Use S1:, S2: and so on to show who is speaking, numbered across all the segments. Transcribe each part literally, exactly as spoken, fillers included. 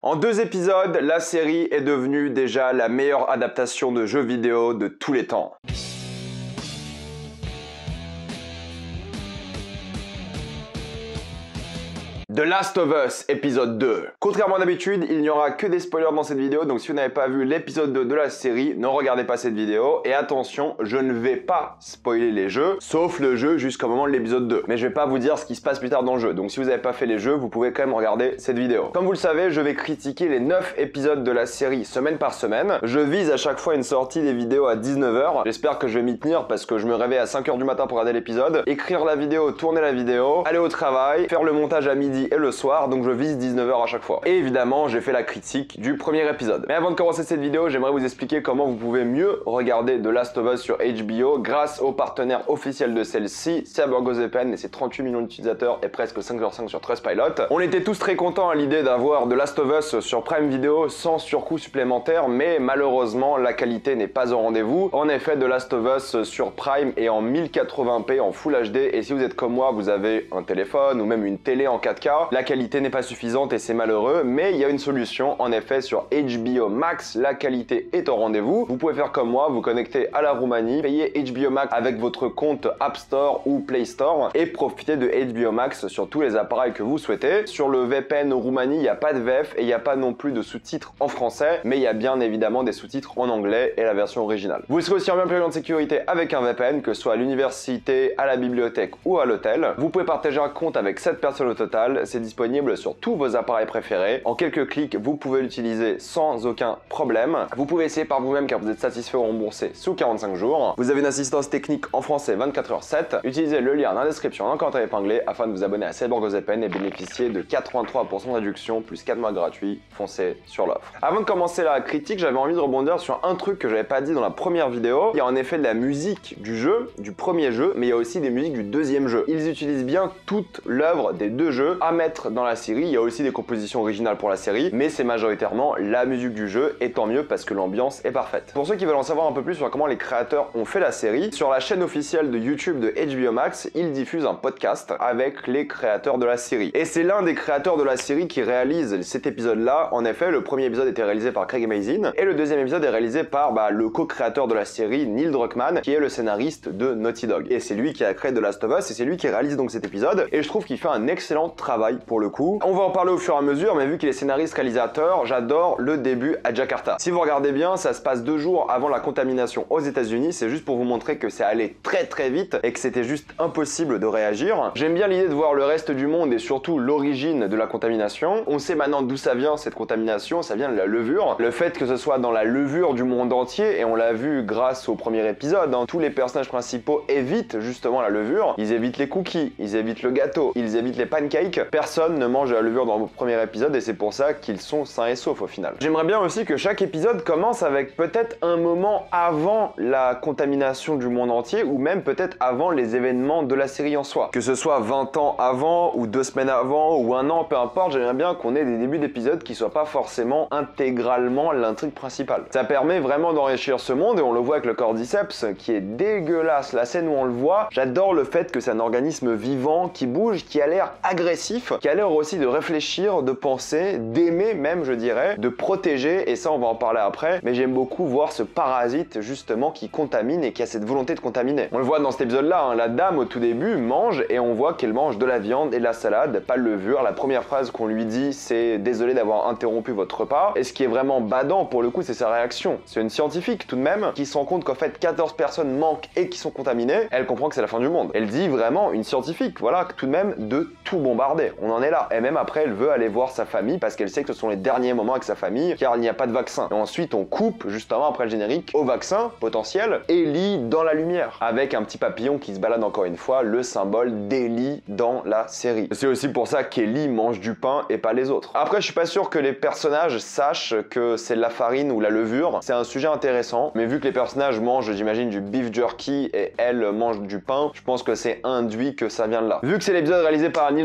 S1: En deux épisodes, la série est devenue déjà la meilleure adaptation de jeux vidéo de tous les temps. The Last of Us, épisode deux. Contrairement à d'habitude, il n'y aura que des spoilers dans cette vidéo, donc si vous n'avez pas vu l'épisode deux de la série, ne regardez pas cette vidéo. Et attention, je ne vais pas spoiler les jeux, sauf le jeu jusqu'au moment de l'épisode deux. Mais je vais pas vous dire ce qui se passe plus tard dans le jeu, donc si vous n'avez pas fait les jeux, vous pouvez quand même regarder cette vidéo. Comme vous le savez, je vais critiquer les neuf épisodes de la série semaine par semaine. Je vise à chaque fois une sortie des vidéos à dix-neuf heures. J'espère que je vais m'y tenir parce que je me réveille à cinq heures du matin pour regarder l'épisode, écrire la vidéo, tourner la vidéo, aller au travail, faire le montage à midi et le soir, donc je vise dix-neuf heures à chaque fois. Et évidemment, j'ai fait la critique du premier épisode. Mais avant de commencer cette vidéo, j'aimerais vous expliquer comment vous pouvez mieux regarder The Last of Us sur H B O grâce au partenaire officiel de celle-ci, CyberGoSepen et ses trente-huit millions d'utilisateurs et presque cinq virgule cinq sur Trustpilot. On était tous très contents à l'idée d'avoir The Last of Us sur Prime Video sans surcoût supplémentaire, mais malheureusement, la qualité n'est pas au rendez-vous. En effet, The Last of Us sur Prime est en mille quatre-vingts p en Full H D, et si vous êtes comme moi, vous avez un téléphone ou même une télé en quatre K, la qualité n'est pas suffisante et c'est malheureux, mais il y a une solution. En effet, sur H B O Max, la qualité est au rendez-vous. Vous pouvez faire comme moi, vous connecter à la Roumanie, payer H B O Max avec votre compte App Store ou Play Store et profiter de H B O Max sur tous les appareils que vous souhaitez. Sur le V P N Roumanie, il n'y a pas de V F et il n'y a pas non plus de sous-titres en français, mais il y a bien évidemment des sous-titres en anglais et la version originale. Vous serez aussi en bien plus grande sécurité avec un V P N, que ce soit à l'université, à la bibliothèque ou à l'hôtel. Vous pouvez partager un compte avec sept personnes au total. C'est disponible sur tous vos appareils préférés. En quelques clics, vous pouvez l'utiliser sans aucun problème. Vous pouvez essayer par vous-même car vous êtes satisfait ou remboursé sous quarante-cinq jours. Vous avez une assistance technique en français vingt-quatre heures sur sept. Utilisez le lien dans la description en commentaire épinglé afin de vous abonner à CyberGoSepen et bénéficier de quatre-vingt-trois pour cent de réduction plus quatre mois gratuits. Foncez sur l'offre. Avant de commencer la critique, j'avais envie de rebondir sur un truc que j'avais pas dit dans la première vidéo. Il y a en effet de la musique du jeu, du premier jeu, mais il y a aussi des musiques du deuxième jeu. Ils utilisent bien toute l'œuvre des deux jeux à mettre dans la série. Il y a aussi des compositions originales pour la série, mais c'est majoritairement la musique du jeu, et tant mieux parce que l'ambiance est parfaite. Pour ceux qui veulent en savoir un peu plus sur comment les créateurs ont fait la série, sur la chaîne officielle de YouTube de H B O Max, ils diffusent un podcast avec les créateurs de la série. Et c'est l'un des créateurs de la série qui réalise cet épisode-là. En effet, le premier épisode était réalisé par Craig Mazin, et le deuxième épisode est réalisé par bah, le co-créateur de la série, Neil Druckmann, qui est le scénariste de Naughty Dog. Et c'est lui qui a créé The Last of Us, et c'est lui qui réalise donc cet épisode, et je trouve qu'il fait un excellent travail pour le coup. On va en parler au fur et à mesure, mais vu qu'il est scénariste-réalisateur, j'adore le début à Jakarta. Si vous regardez bien, ça se passe deux jours avant la contamination aux États-Unis. C'est juste pour vous montrer que ça allait très très vite et que c'était juste impossible de réagir. J'aime bien l'idée de voir le reste du monde et surtout l'origine de la contamination. On sait maintenant d'où ça vient cette contamination, ça vient de la levure. Le fait que ce soit dans la levure du monde entier, et on l'a vu grâce au premier épisode, hein, tous les personnages principaux évitent justement la levure. Ils évitent les cookies, ils évitent le gâteau, ils évitent les pancakes. Personne ne mange de la levure dans le premier épisode et c'est pour ça qu'ils sont sains et saufs au final. J'aimerais bien aussi que chaque épisode commence avec peut-être un moment avant la contamination du monde entier, ou même peut-être avant les événements de la série en soi. Que ce soit vingt ans avant, ou deux semaines avant, ou un an, peu importe, j'aimerais bien qu'on ait des débuts d'épisodes qui soient pas forcément intégralement l'intrigue principale. Ça permet vraiment d'enrichir ce monde, et on le voit avec le Cordyceps qui est dégueulasse. La scène où on le voit, j'adore le fait que c'est un organisme vivant qui bouge, qui a l'air agressif, qui a l'air aussi de réfléchir, de penser, d'aimer même je dirais, de protéger, et ça on va en parler après, mais j'aime beaucoup voir ce parasite justement qui contamine et qui a cette volonté de contaminer. On le voit dans cet épisode là, hein, la dame au tout début mange et on voit qu'elle mange de la viande et de la salade, pas de levure. La première phrase qu'on lui dit c'est désolé d'avoir interrompu votre repas, et ce qui est vraiment badant pour le coup c'est sa réaction. C'est une scientifique tout de même qui se rend compte qu'en fait quatorze personnes manquent et qui sont contaminées, elle comprend que c'est la fin du monde. Elle dit vraiment une scientifique, voilà, tout de même de tout bombarder, on en est là. Et même après elle veut aller voir sa famille parce qu'elle sait que ce sont les derniers moments avec sa famille car il n'y a pas de vaccin. Et ensuite on coupe juste avant après le générique au vaccin potentiel, Ellie dans la lumière avec un petit papillon qui se balade encore une fois, le symbole d'Ellie dans la série. C'est aussi pour ça qu'Ellie mange du pain et pas les autres. Après je suis pas sûr que les personnages sachent que c'est la farine ou la levure, c'est un sujet intéressant, mais vu que les personnages mangent j'imagine du beef jerky et elle mange du pain, je pense que c'est induit que ça vient de là. Vu que c'est l'épisode réalisé par Neil Druckmann, il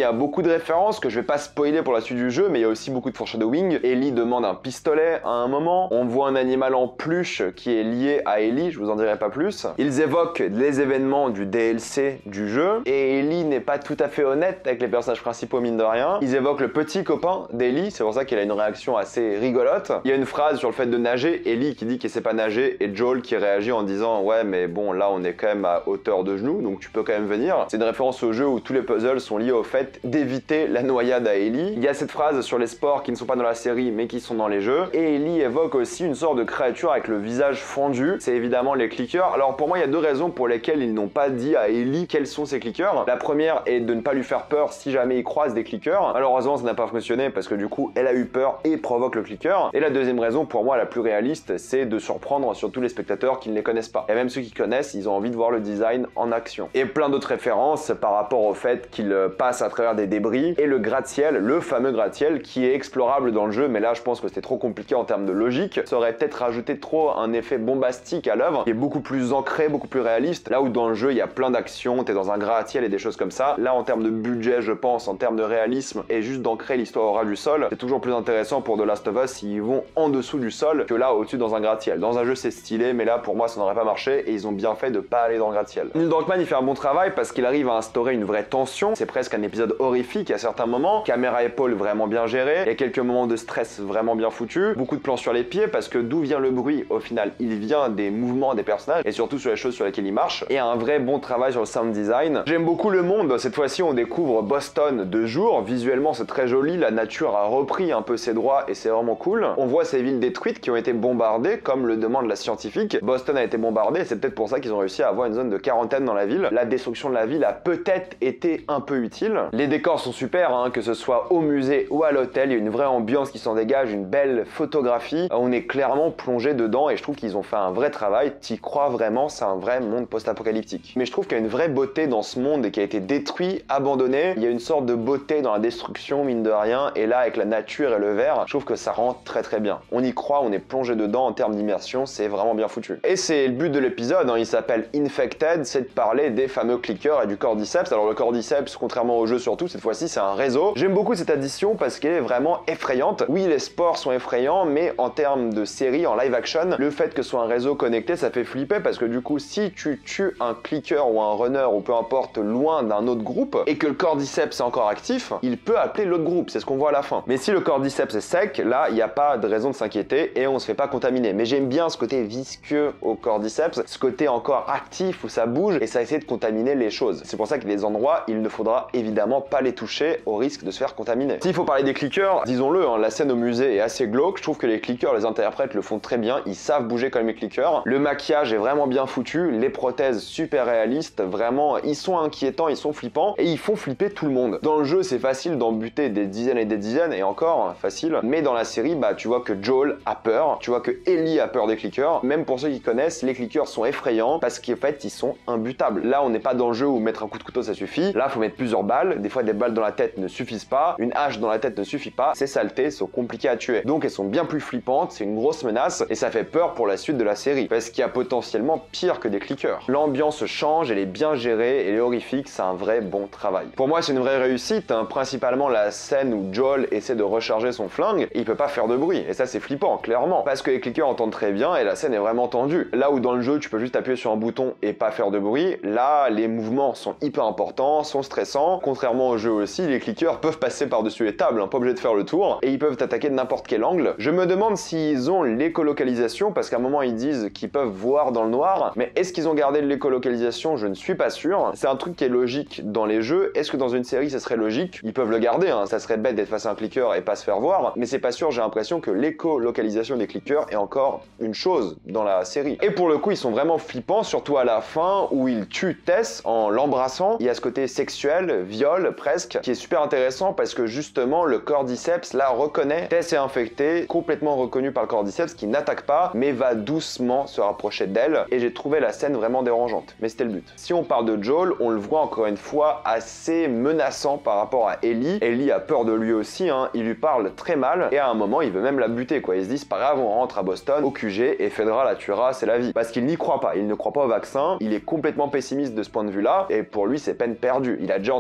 S1: il y a beaucoup de références que je vais pas spoiler pour la suite du jeu, mais il y a aussi beaucoup de foreshadowing. Ellie demande un pistolet à un moment. On voit un animal en peluche qui est lié à Ellie, je vous en dirai pas plus. Ils évoquent les événements du D L C du jeu, et Ellie n'est pas tout à fait honnête avec les personnages principaux, mine de rien. Ils évoquent le petit copain d'Ellie, c'est pour ça qu'elle a une réaction assez rigolote. Il y a une phrase sur le fait de nager, Ellie qui dit qu'elle sait pas nager, et Joel qui réagit en disant « Ouais, mais bon, là, on est quand même à hauteur de genou, donc tu peux quand même venir. » C'est une référence au jeu où tous les puzzles sont liés au fait d'éviter la noyade à Ellie. Il y a cette phrase sur les sports qui ne sont pas dans la série, mais qui sont dans les jeux. Et Ellie évoque aussi une sorte de créature avec le visage fendu. C'est évidemment les clickers. Alors pour moi, il y a deux raisons pour lesquelles ils n'ont pas dit à Ellie quels sont ces clickers. La première est de ne pas lui faire peur si jamais il croise des clickers. Malheureusement, ça n'a pas fonctionné parce que du coup, elle a eu peur et provoque le clicker. Et la deuxième raison, pour moi, la plus réaliste, c'est de surprendre surtout les spectateurs qui ne les connaissent pas. Et même ceux qui connaissent, ils ont envie de voir le design en action. Et plein d'autres références par rapport au fait qu'il passe à travers des débris et le gratte-ciel, le fameux gratte-ciel qui est explorable dans le jeu, mais là je pense que c'était trop compliqué en termes de logique. Ça aurait peut-être rajouté trop un effet bombastique à l'œuvre, qui est beaucoup plus ancré, beaucoup plus réaliste. Là où dans le jeu il y a plein d'actions, t'es dans un gratte-ciel et des choses comme ça. Là en termes de budget, je pense, en termes de réalisme et juste d'ancrer l'histoire au ras du sol, c'est toujours plus intéressant pour The Last of Us s'ils vont en dessous du sol que là au-dessus dans un gratte-ciel. Dans un jeu c'est stylé, mais là pour moi ça n'aurait pas marché et ils ont bien fait de pas aller dans le gratte-ciel. Neil Druckmann il fait un bon travail parce qu'il arrive à instaurer une vraie tension. C'est presque un épisode horrifique à certains moments. Caméra épaule vraiment bien gérée. Il y a quelques moments de stress vraiment bien foutus. Beaucoup de plans sur les pieds parce que d'où vient le bruit au final? Il vient des mouvements des personnages et surtout sur les choses sur lesquelles ils marchent. Et un vrai bon travail sur le sound design. J'aime beaucoup le monde. Cette fois-ci on découvre Boston de jour. Visuellement c'est très joli. La nature a repris un peu ses droits et c'est vraiment cool. On voit ces villes détruites qui ont été bombardées comme le demande la scientifique. Boston a été bombardée et c'est peut-être pour ça qu'ils ont réussi à avoir une zone de quarantaine dans la ville. La destruction de la ville a peut-être été un peu utile. Les décors sont super, hein, que ce soit au musée ou à l'hôtel, il y a une vraie ambiance qui s'en dégage, une belle photographie. On est clairement plongé dedans et je trouve qu'ils ont fait un vrai travail. T'y crois vraiment, c'est un vrai monde post-apocalyptique. Mais je trouve qu'il y a une vraie beauté dans ce monde qui a été détruit, abandonné. Il y a une sorte de beauté dans la destruction, mine de rien. Et là, avec la nature et le vert, je trouve que ça rend très très bien. On y croit, on est plongé dedans en termes d'immersion, c'est vraiment bien foutu. Et c'est le but de l'épisode, hein, il s'appelle Infected, c'est de parler des fameux clickers et du cordyceps. Alors le cordyceps, contrairement au jeu surtout, cette fois-ci c'est un réseau. J'aime beaucoup cette addition parce qu'elle est vraiment effrayante. Oui, les sports sont effrayants, mais en termes de série, en live action, le fait que ce soit un réseau connecté, ça fait flipper parce que du coup, si tu tues un clicker ou un runner ou peu importe loin d'un autre groupe et que le cordyceps est encore actif, il peut appeler l'autre groupe, c'est ce qu'on voit à la fin. Mais si le cordyceps est sec, là, il n'y a pas de raison de s'inquiéter et on se fait pas contaminer. Mais j'aime bien ce côté visqueux au cordyceps, ce côté encore actif où ça bouge et ça essaie de contaminer les choses. C'est pour ça qu'il y a des endroits, il ne faudra évidemment pas les toucher au risque de se faire contaminer. S'il faut parler des clickers, disons-le, hein, la scène au musée est assez glauque. Je trouve que les clickers, les interprètes le font très bien. Ils savent bouger comme les clickers. Le maquillage est vraiment bien foutu. Les prothèses super réalistes. Vraiment, ils sont inquiétants, ils sont flippants et ils font flipper tout le monde. Dans le jeu, c'est facile d'en buter des dizaines et des dizaines et encore facile. Mais dans la série, bah, tu vois que Joel a peur. Tu vois que Ellie a peur des clickers. Même pour ceux qui connaissent, les clickers sont effrayants parce qu'en fait, ils sont imbutables. Là, on n'est pas dans le jeu où mettre un coup de couteau ça suffit. Là, faut mettre plusieurs balles. Des fois, des balles dans la tête ne suffisent pas. Une hache dans la tête ne suffit pas. Ces saletés sont compliquées à tuer. Donc, elles sont bien plus flippantes. C'est une grosse menace et ça fait peur pour la suite de la série parce qu'il y a potentiellement pire que des clickers. L'ambiance change, elle est bien gérée, elle est horrifique. C'est un vrai bon travail. Pour moi, c'est une vraie réussite. Hein. Principalement la scène où Joel essaie de recharger son flingue et il peut pas faire de bruit. Et ça, c'est flippant, clairement. Parce que les clickers entendent très bien et la scène est vraiment tendue. Là où dans le jeu, tu peux juste appuyer sur un bouton et pas faire de bruit, là, les mouvements sont hyper importants, sont stressants. Contrairement au jeu aussi, les clickers peuvent passer par-dessus les tables, hein, pas obligé de faire le tour, et ils peuvent t'attaquer de n'importe quel angle. Je me demande s'ils ont l'écolocalisation, parce qu'à un moment, ils disent qu'ils peuvent voir dans le noir, mais est-ce qu'ils ont gardé l'écolocalisation? Je ne suis pas sûr. C'est un truc qui est logique dans les jeux. Est-ce que dans une série, ça serait logique? Ils peuvent le garder, hein. Ça serait bête d'être face à un clicker et pas se faire voir, mais c'est pas sûr, j'ai l'impression que l'écolocalisation des clickers est encore une chose dans la série. Et pour le coup, ils sont vraiment flippants, surtout à la fin où ils tuent Tess en l'embrassant. Il y a ce côté sexuel, viol presque, qui est super intéressant parce que justement le cordyceps là reconnaît Tess est infectée, complètement reconnu par le cordyceps qui n'attaque pas mais va doucement se rapprocher d'elle et j'ai trouvé la scène vraiment dérangeante. Mais c'était le but. Si on parle de Joel, on le voit encore une fois assez menaçant par rapport à Ellie. Ellie a peur de lui aussi, hein. Il lui parle très mal et à un moment il veut même la buter quoi. Il se dit c'est pas grave, on rentre à Boston, au Q G et Fedra la tuera, c'est la vie. Parce qu'il n'y croit pas, il ne croit pas au vaccin, il est complètement pessimiste de ce point de vue là et pour lui c'est peine perdue. Il a déjà entendu cette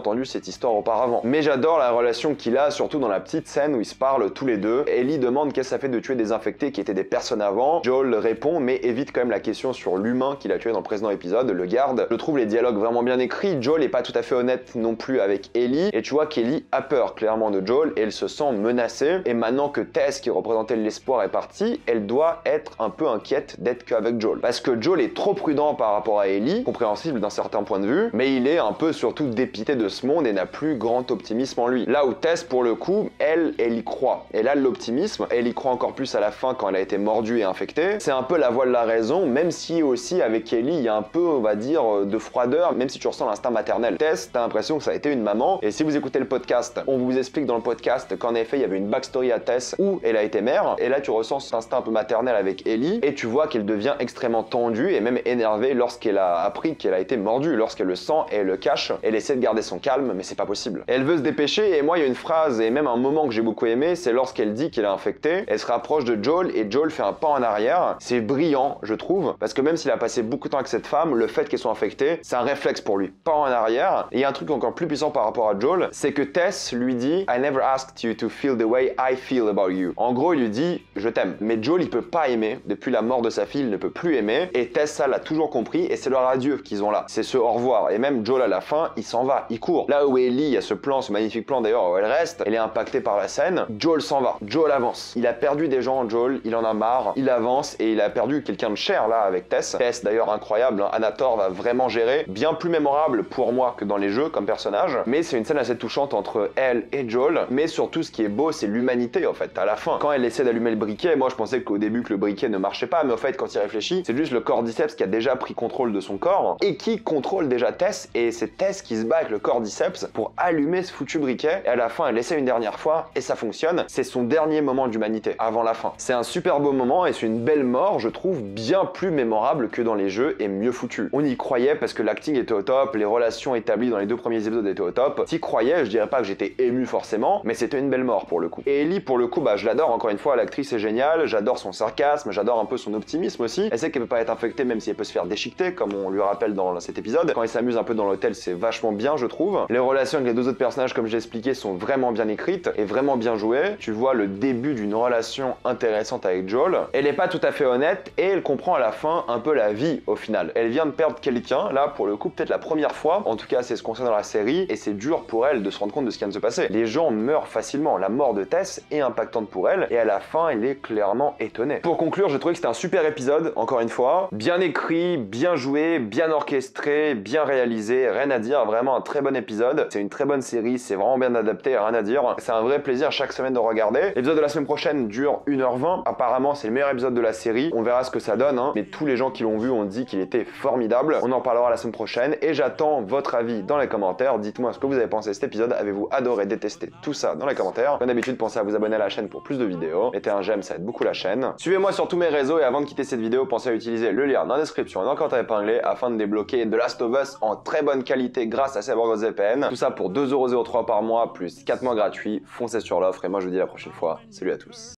S1: histoire auparavant. Mais j'adore la relation qu'il a, surtout dans la petite scène où ils se parlent tous les deux. Ellie demande qu'est-ce que ça fait de tuer des infectés qui étaient des personnes avant. Joel répond mais évite quand même la question sur l'humain qu'il a tué dans le précédent épisode, le garde. Je trouve les dialogues vraiment bien écrits. Joel est pas tout à fait honnête non plus avec Ellie et tu vois qu'Ellie a peur clairement de Joel et elle se sent menacée. Et maintenant que Tess, qui représentait l'espoir, est partie, elle doit être un peu inquiète d'être qu'avec Joel. Parce que Joel est trop prudent par rapport à Ellie, compréhensible d'un certain point de vue, mais il est un peu surtout dépité de ce monde et n'a plus grand optimisme en lui. Là où Tess, pour le coup, elle, elle y croit. Elle a l'optimisme, elle y croit encore plus à la fin quand elle a été mordue et infectée. C'est un peu la voie de la raison, même si aussi avec Ellie, il y a un peu, on va dire, de froideur, même si tu ressens l'instinct maternel. Tess, t'as l'impression que ça a été une maman, et si vous écoutez le podcast, on vous explique dans le podcast qu'en effet, il y avait une backstory à Tess où elle a été mère, et là tu ressens cet instinct un peu maternel avec Ellie, et tu vois qu'elle devient extrêmement tendue et même énervée lorsqu'elle a appris qu'elle a été mordue. Lorsqu'elle le sent et elle le cache, elle essaie de garder son calme, mais c'est pas possible. Elle veut se dépêcher, et moi il y a une phrase et même un moment que j'ai beaucoup aimé, c'est lorsqu'elle dit qu'elle est infectée, elle se rapproche de Joel et Joel fait un pas en arrière. C'est brillant, je trouve, parce que même s'il a passé beaucoup de temps avec cette femme, le fait qu'elle soit infectée, c'est un réflexe pour lui. Pas en arrière. Et il y a un truc encore plus puissant par rapport à Joel, c'est que Tess lui dit I never asked you to feel the way I feel about you. En gros, il lui dit je t'aime. Mais Joel, il peut pas aimer. Depuis la mort de sa fille, il ne peut plus aimer. Et Tess, ça l'a toujours compris et c'est leur adieu qu'ils ont là. C'est ce au revoir. Et même Joel, à la fin, il s'en va, il court. Là où Ellie, il y a ce plan, ce magnifique plan d'ailleurs où elle reste, elle est impactée par la scène. Joel s'en va. Joel avance. Il a perdu des gens, Joel, il en a marre. Il avance et il a perdu quelqu'un de cher là avec Tess. Tess d'ailleurs incroyable, hein. Anator va vraiment gérer. Bien plus mémorable pour moi que dans les jeux comme personnage. Mais c'est une scène assez touchante entre elle et Joel. Mais surtout, ce qui est beau, c'est l'humanité en fait. À la fin, quand elle essaie d'allumer le briquet, moi je pensais qu'au début que le briquet ne marchait pas, mais en fait quand il réfléchit, c'est juste le cordyceps qui a déjà pris contrôle de son corps et qui contrôle déjà Tess, et c'est Tess qui se bat avec le cordyceps pour allumer ce foutu briquet, et à la fin elle essaie une dernière fois et ça fonctionne. C'est son dernier moment d'humanité avant la fin. C'est un super beau moment et c'est une belle mort, je trouve, bien plus mémorable que dans les jeux et mieux foutu. On y croyait parce que l'acting était au top, les relations établies dans les deux premiers épisodes étaient au top. T'y croyais, je dirais pas que j'étais ému forcément, mais c'était une belle mort pour le coup. Et Ellie, pour le coup, bah je l'adore encore une fois, l'actrice est géniale, j'adore son sarcasme, j'adore un peu son optimisme aussi. Elle sait qu'elle peut pas être infectée même si elle peut se faire déchiqueter, comme on lui rappelle dans cet épisode. Quand elle s'amuse un peu dans l'hôtel, c'est vachement bien, je trouve. Les relations avec les deux autres personnages, comme j'ai expliqué, sont vraiment bien écrites et vraiment bien jouées. Tu vois le début d'une relation intéressante avec Joel. Elle est pas tout à fait honnête et elle comprend à la fin un peu la vie au final. Elle vient de perdre quelqu'un, là pour le coup peut-être la première fois, en tout cas c'est ce qu'on sait dans la série, et c'est dur pour elle de se rendre compte de ce qui vient de se passer. Les gens meurent facilement, la mort de Tess est impactante pour elle et à la fin elle est clairement étonnée. Pour conclure, j'ai trouvé que c'était un super épisode, encore une fois, bien écrit, bien joué, bien orchestré, bien réalisé, rien à dire, vraiment un très bon épisode. C'est une très bonne série, c'est vraiment bien adapté, rien à dire. C'est un vrai plaisir chaque semaine de regarder. L'épisode de la semaine prochaine dure une heure vingt, apparemment c'est le meilleur épisode de la série, on verra ce que ça donne, hein. Mais tous les gens qui l'ont vu ont dit qu'il était formidable. On en parlera la semaine prochaine et j'attends votre avis dans les commentaires. Dites-moi ce que vous avez pensé de cet épisode, avez-vous adoré, détesté, tout ça dans les commentaires. Comme d'habitude, pensez à vous abonner à la chaîne pour plus de vidéos. Mettez un j'aime, ça aide beaucoup la chaîne. Suivez-moi sur tous mes réseaux et avant de quitter cette vidéo, pensez à utiliser le lien dans la description et dans le commentaire épinglé afin de débloquer The Last of Us en très bonne qualité grâce à CyberGhostVPN. Tout ça pour deux euros zéro trois par mois plus quatre mois gratuits. Foncez sur l'offre et moi je vous dis à la prochaine fois. Salut à tous.